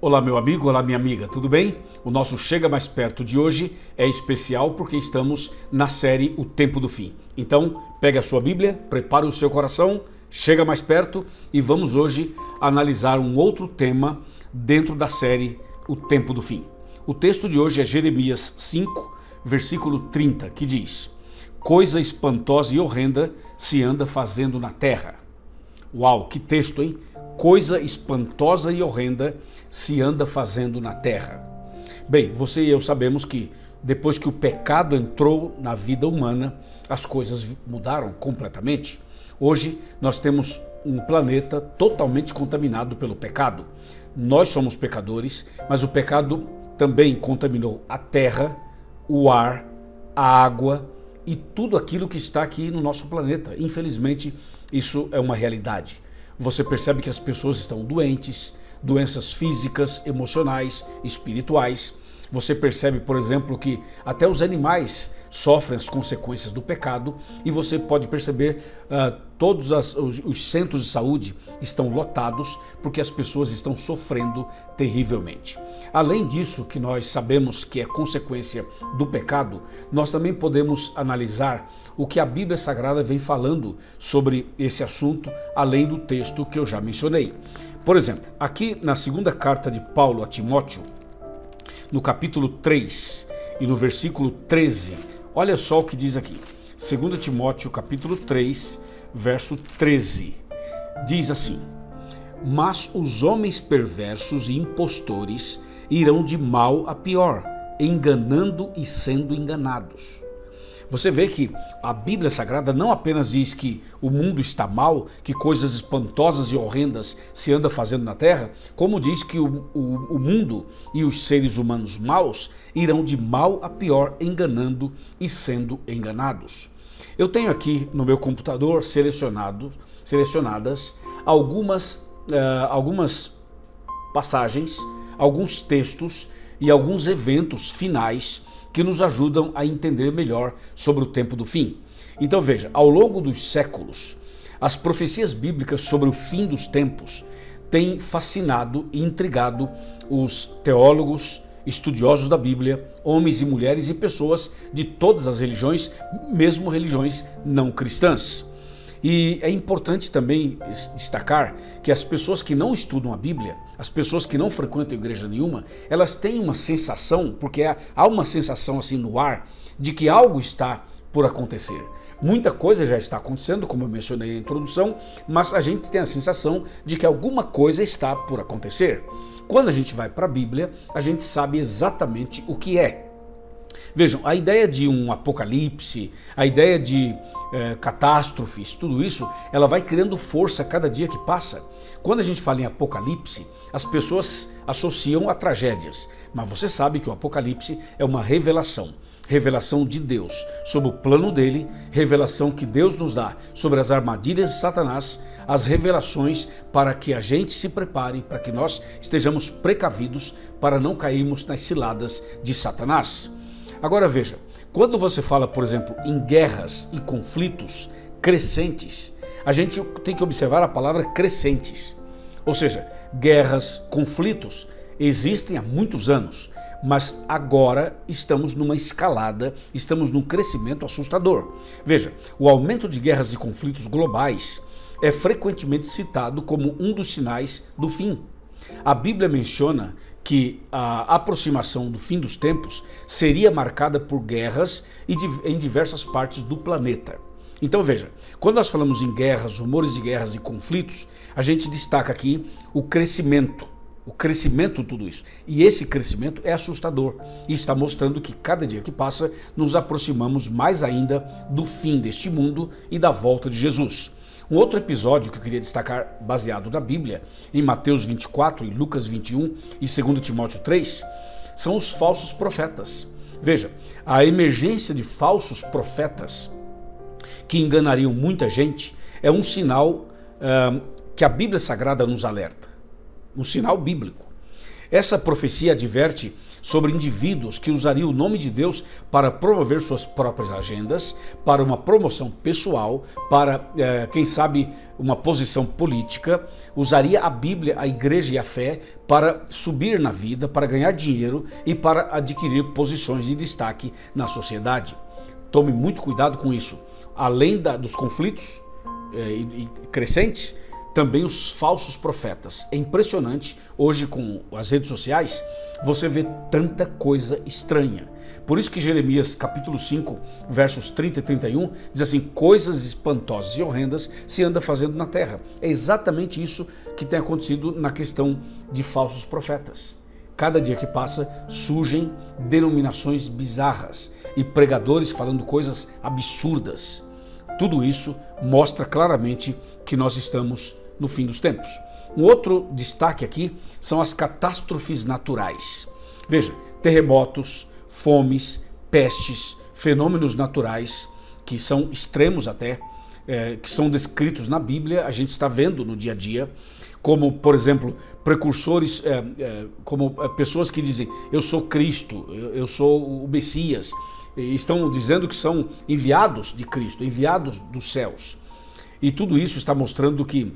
Olá meu amigo, olá minha amiga, tudo bem? O nosso Chega Mais Perto de hoje é especial porque estamos na série O Tempo do Fim. Então, pegue a sua Bíblia, prepare o seu coração, chega mais perto e vamos hoje analisar um outro tema dentro da série O Tempo do Fim. O texto de hoje é Jeremias 5, versículo 30, que diz: Coisa espantosa e horrenda se anda fazendo na terra. Uau, que texto, hein? Coisa espantosa e horrenda se anda fazendo na terra. Bem, você e eu sabemos que depois que o pecado entrou na vida humana, as coisas mudaram completamente. Hoje nós temos um planeta totalmente contaminado pelo pecado. Nós somos pecadores, mas o pecado também contaminou a terra, o ar, a água e tudo aquilo que está aqui no nosso planeta. Infelizmente, isso é uma realidade. Você percebe que as pessoas estão doentes, doenças físicas, emocionais, espirituais. Você percebe, por exemplo, que até os animais sofrem as consequências do pecado e você pode perceber todos os centros de saúde estão lotados porque as pessoas estão sofrendo terrivelmente. Além disso, que nós sabemos que é consequência do pecado, nós também podemos analisar o que a Bíblia Sagrada vem falando sobre esse assunto, além do texto que eu já mencionei. Por exemplo, aqui na segunda carta de Paulo a Timóteo, no capítulo 3 e no versículo 13, olha só o que diz aqui. 2 Timóteo, capítulo 3, verso 13, diz assim: Mas os homens perversos e impostores irão de mal a pior, enganando e sendo enganados. Você vê que a Bíblia Sagrada não apenas diz que o mundo está mal, que coisas espantosas e horrendas se anda fazendo na terra, como diz que o mundo e os seres humanos maus irão de mal a pior, enganando e sendo enganados. Eu tenho aqui no meu computador selecionadas algumas passagens, alguns textos e alguns eventos finais que nos ajudam a entender melhor sobre o tempo do fim. Então veja, ao longo dos séculos, as profecias bíblicas sobre o fim dos tempos têm fascinado e intrigado os teólogos, estudiosos da Bíblia, homens e mulheres e pessoas de todas as religiões, mesmo religiões não cristãs. E é importante também destacar que as pessoas que não estudam a Bíblia, as pessoas que não frequentam igreja nenhuma, elas têm uma sensação, porque há uma sensação assim no ar, de que algo está por acontecer. Muita coisa já está acontecendo, como eu mencionei na introdução, mas a gente tem a sensação de que alguma coisa está por acontecer. Quando a gente vai para a Bíblia, a gente sabe exatamente o que é. Vejam, a ideia de um apocalipse, a ideia de catástrofes, tudo isso, ela vai criando força a cada dia que passa. Quando a gente fala em apocalipse, as pessoas associam a tragédias, mas você sabe que o apocalipse é uma revelação de Deus sobre o plano dele, revelação que Deus nos dá sobre as armadilhas de Satanás, as revelações para que a gente se prepare, para que nós estejamos precavidos para não cairmos nas ciladas de Satanás. Agora veja, quando você fala, por exemplo, em guerras e conflitos crescentes, a gente tem que observar a palavra crescentes. Ou seja, guerras, conflitos existem há muitos anos, mas agora estamos numa escalada, estamos num crescimento assustador. Veja, o aumento de guerras e conflitos globais é frequentemente citado como um dos sinais do fim. A Bíblia menciona que a aproximação do fim dos tempos seria marcada por guerras em diversas partes do planeta. Então veja, quando nós falamos em guerras, rumores de guerras e conflitos, a gente destaca aqui o crescimento de tudo isso. E esse crescimento é assustador e está mostrando que cada dia que passa nos aproximamos mais ainda do fim deste mundo e da volta de Jesus. Um outro episódio que eu queria destacar, baseado na Bíblia, em Mateus 24, em Lucas 21 e 2 Timóteo 3, são os falsos profetas. Veja, a emergência de falsos profetas que enganariam muita gente é um sinal que a Bíblia Sagrada nos alerta, um sinal bíblico. Essa profecia adverte sobre indivíduos que usariam o nome de Deus para promover suas próprias agendas, para uma promoção pessoal, para, quem sabe, uma posição política, usaria a Bíblia, a igreja e a fé para subir na vida, para ganhar dinheiro e para adquirir posições de destaque na sociedade. Tome muito cuidado com isso. Além dos conflitos crescentes, também os falsos profetas. É impressionante, hoje com as redes sociais, você vê tanta coisa estranha. Por isso que Jeremias capítulo 5, versos 30 e 31, diz assim: coisas espantosas e horrendas se anda fazendo na terra. É exatamente isso que tem acontecido na questão de falsos profetas. Cada dia que passa, surgem denominações bizarras e pregadores falando coisas absurdas. Tudo isso mostra claramente que nós estamos no fim dos tempos. Um outro destaque aqui são as catástrofes naturais. Veja, terremotos, fomes, pestes, fenômenos naturais que são extremos até, que são descritos na Bíblia, a gente está vendo no dia a dia, como, por exemplo, precursores, como pessoas que dizem: eu sou Cristo, eu sou o Messias, estão dizendo que são enviados de Cristo, enviados dos céus. E tudo isso está mostrando que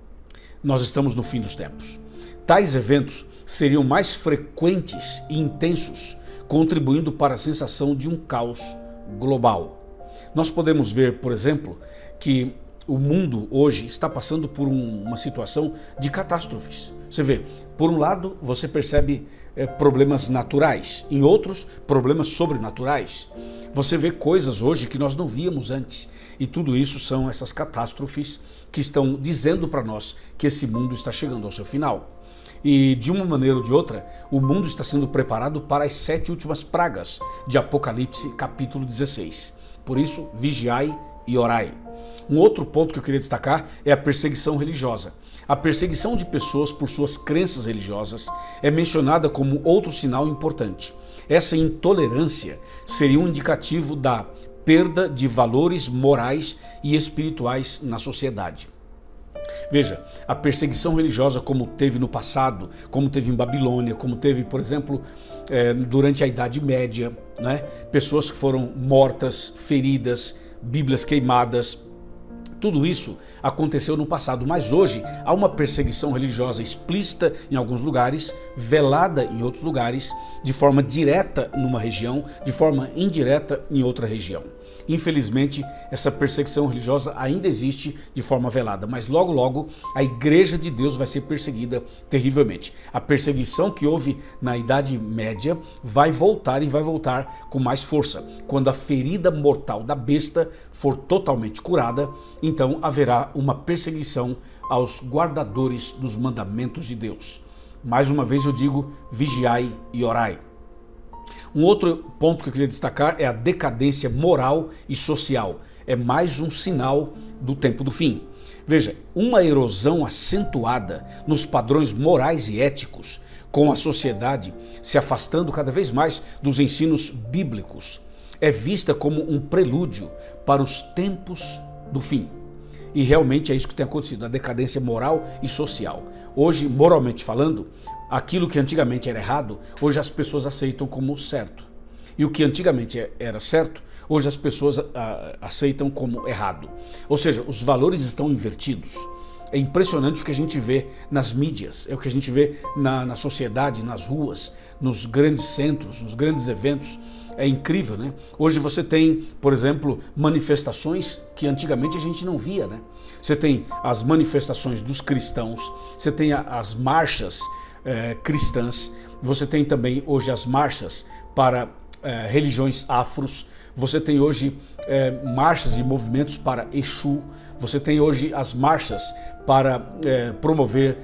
nós estamos no fim dos tempos. Tais eventos seriam mais frequentes e intensos, contribuindo para a sensação de um caos global. Nós podemos ver, por exemplo, que o mundo hoje está passando por uma situação de catástrofes. Você vê, por um lado, você percebe problemas naturais, em outros, problemas sobrenaturais. Você vê coisas hoje que nós não víamos antes. E tudo isso são essas catástrofes que estão dizendo para nós que esse mundo está chegando ao seu final. E de uma maneira ou de outra, o mundo está sendo preparado para as 7 últimas pragas de Apocalipse capítulo 16. Por isso, vigiai e orai. Um outro ponto que eu queria destacar é a perseguição religiosa. A perseguição de pessoas por suas crenças religiosas é mencionada como outro sinal importante. Essa intolerância seria um indicativo da perda de valores morais e espirituais na sociedade. Veja, a perseguição religiosa como teve no passado, como teve em Babilônia, como teve, por exemplo, durante a Idade Média, né? Pessoas que foram mortas, feridas, Bíblias queimadas. Tudo isso aconteceu no passado, mas hoje há uma perseguição religiosa explícita em alguns lugares, velada em outros lugares, de forma direta numa região, de forma indireta em outra região. Infelizmente, essa perseguição religiosa ainda existe de forma velada, mas logo logo a Igreja de Deus vai ser perseguida terrivelmente. A perseguição que houve na Idade Média vai voltar e vai voltar com mais força. Quando a ferida mortal da besta for totalmente curada, então haverá uma perseguição aos guardadores dos mandamentos de Deus. Mais uma vez eu digo: vigiai e orai. Um outro ponto que eu queria destacar é a decadência moral e social. É mais um sinal do tempo do fim. Veja, uma erosão acentuada nos padrões morais e éticos, com a sociedade se afastando cada vez mais dos ensinos bíblicos, é vista como um prelúdio para os tempos do fim. E realmente é isso que tem acontecido, a decadência moral e social. Hoje, moralmente falando, aquilo que antigamente era errado, hoje as pessoas aceitam como certo. E o que antigamente era certo, hoje as pessoas aceitam como errado. Ou seja, os valores estão invertidos. É impressionante o que a gente vê nas mídias, é o que a gente vê na sociedade, nas ruas, nos grandes centros, nos grandes eventos. É incrível, né? Hoje você tem, por exemplo, manifestações que antigamente a gente não via, né? Você tem as manifestações dos cristãos, você tem as marchas cristãs, você tem também hoje as marchas para religiões afros, você tem hoje marchas e movimentos para Exu, você tem hoje as marchas para promover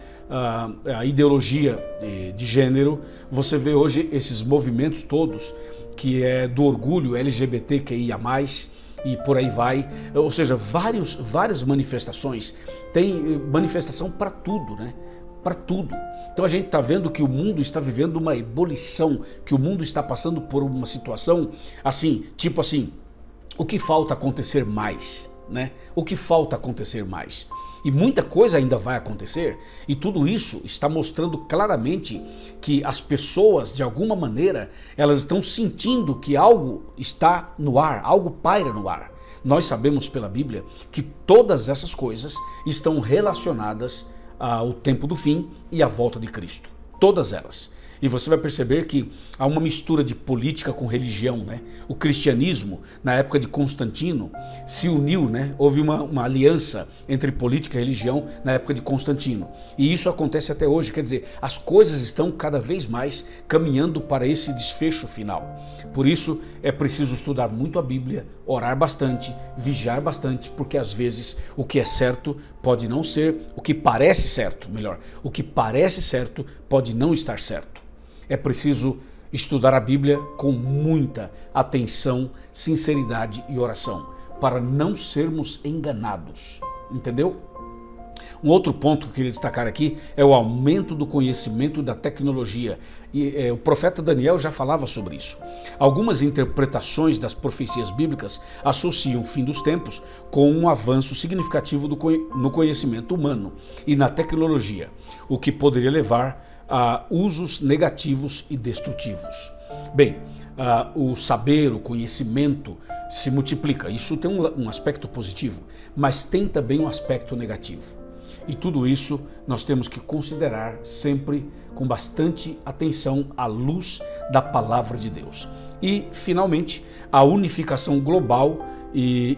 a ideologia de gênero, você vê hoje esses movimentos todos que é do orgulho LGBTQIA+, e por aí vai, ou seja, várias manifestações, tem manifestação para tudo, né? Para tudo. Então a gente está vendo que o mundo está vivendo uma ebulição, que o mundo está passando por uma situação assim, tipo assim, o que falta acontecer mais? né? O que falta acontecer mais? E muita coisa ainda vai acontecer, e tudo isso está mostrando claramente que as pessoas, de alguma maneira, elas estão sentindo que algo está no ar, algo paira no ar. Nós sabemos pela Bíblia que todas essas coisas estão relacionadas ao tempo do fim e à volta de Cristo. Todas elas. E você vai perceber que há uma mistura de política com religião, né? O cristianismo, na época de Constantino, se uniu, né? Houve uma aliança entre política e religião na época de Constantino. E isso acontece até hoje, quer dizer, as coisas estão cada vez mais caminhando para esse desfecho final. Por isso é preciso estudar muito a Bíblia, orar bastante, vigiar bastante, porque às vezes o que é certo pode não ser, o que parece certo, melhor, o que parece certo pode não estar certo. É preciso estudar a Bíblia com muita atenção, sinceridade e oração, para não sermos enganados, entendeu? Um outro ponto que eu queria destacar aqui é o aumento do conhecimento da tecnologia. E o profeta Daniel já falava sobre isso. Algumas interpretações das profecias bíblicas associam o fim dos tempos com um avanço significativo no conhecimento humano e na tecnologia, o que poderia levar a usos negativos e destrutivos. Bem, o saber, o conhecimento se multiplica. Isso tem um aspecto positivo, mas tem também um aspecto negativo. E tudo isso nós temos que considerar sempre com bastante atenção à luz da palavra de Deus. E, finalmente, a unificação global e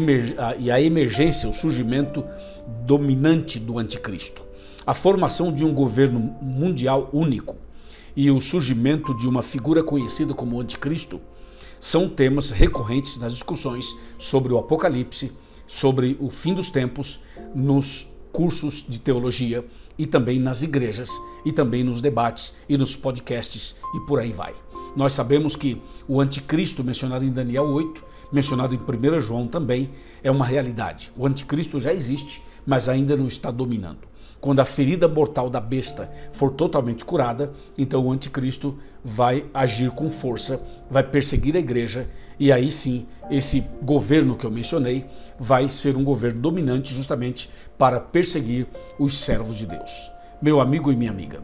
a emergência, o surgimento dominante do anticristo. A formação de um governo mundial único e o surgimento de uma figura conhecida como anticristo são temas recorrentes nas discussões sobre o Apocalipse, sobre o fim dos tempos, nos cursos de teologia e também nas igrejas e também nos debates e nos podcasts e por aí vai. Nós sabemos que o anticristo mencionado em Daniel 8, mencionado em 1 João também, é uma realidade. O anticristo já existe, mas ainda não está dominando. Quando a ferida mortal da besta for totalmente curada, então o anticristo vai agir com força, vai perseguir a igreja e aí sim, esse governo que eu mencionei vai ser um governo dominante justamente para perseguir os servos de Deus. Meu amigo e minha amiga,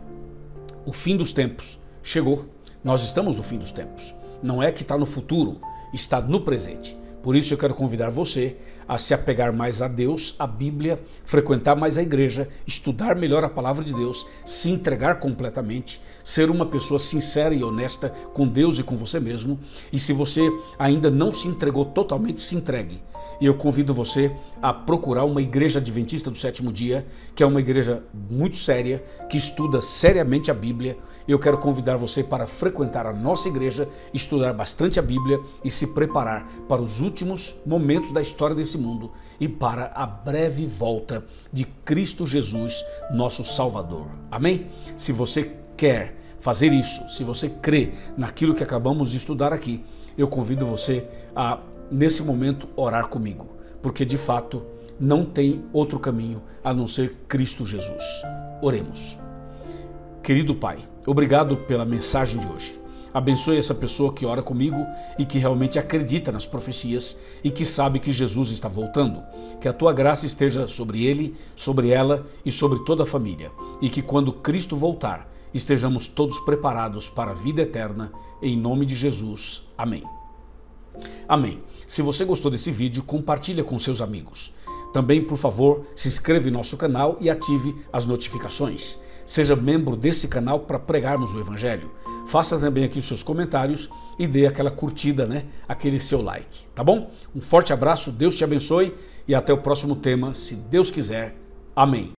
o fim dos tempos chegou. Nós estamos no fim dos tempos. Não é que está no futuro, está no presente. Por isso eu quero convidar você a se apegar mais a Deus, a Bíblia, frequentar mais a igreja, estudar melhor a palavra de Deus, se entregar completamente, ser uma pessoa sincera e honesta com Deus e com você mesmo. E se você ainda não se entregou totalmente, se entregue. E eu convido você a procurar uma igreja adventista do sétimo dia, que é uma igreja muito séria, que estuda seriamente a Bíblia. Eu quero convidar você para frequentar a nossa igreja, estudar bastante a Bíblia e se preparar para os últimos momentos da história desse mundo e para a breve volta de Cristo Jesus, nosso Salvador. Amém? Se você quer fazer isso, se você crê naquilo que acabamos de estudar aqui, eu convido você a, nesse momento, orar comigo, porque de fato não tem outro caminho a não ser Cristo Jesus. Oremos. Querido Pai, obrigado pela mensagem de hoje. Abençoe essa pessoa que ora comigo e que realmente acredita nas profecias e que sabe que Jesus está voltando. Que a tua graça esteja sobre ele, sobre ela e sobre toda a família. E que quando Cristo voltar, estejamos todos preparados para a vida eterna. Em nome de Jesus. Amém. Amém. Se você gostou desse vídeo, compartilha com seus amigos. Também, por favor, se inscreva em nosso canal e ative as notificações. Seja membro desse canal para pregarmos o Evangelho. Faça também aqui os seus comentários e dê aquela curtida, né? Aquele seu like, tá bom? Um forte abraço, Deus te abençoe e até o próximo tema, se Deus quiser. Amém.